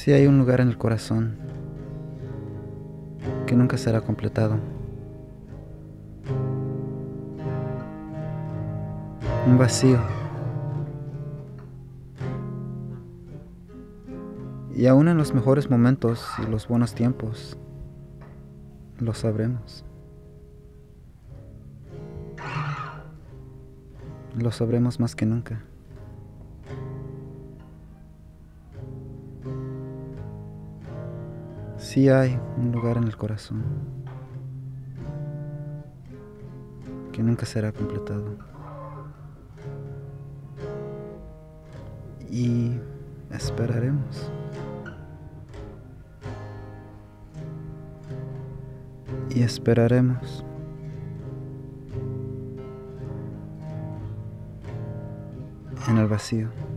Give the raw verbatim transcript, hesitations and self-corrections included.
Sí hay un lugar en el corazón que nunca será completado. Un vacío. Y aún en los mejores momentos y los buenos tiempos, lo sabremos. Lo sabremos más que nunca. Sí hay un lugar en el corazón que nunca será completado. Y esperaremos. Y esperaremos. En el vacío.